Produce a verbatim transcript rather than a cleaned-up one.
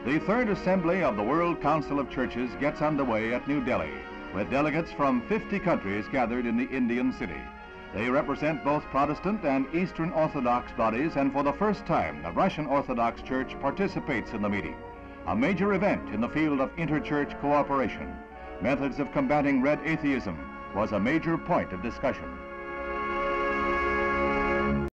The Third Assembly of the World Council of Churches gets underway at New Delhi, with delegates from fifty countries gathered in the Indian city. They represent both Protestant and Eastern Orthodox bodies, and for the first time, the Russian Orthodox Church participates in the meeting, a major event in the field of interchurch cooperation. Methods of combating red atheism was a major point of discussion.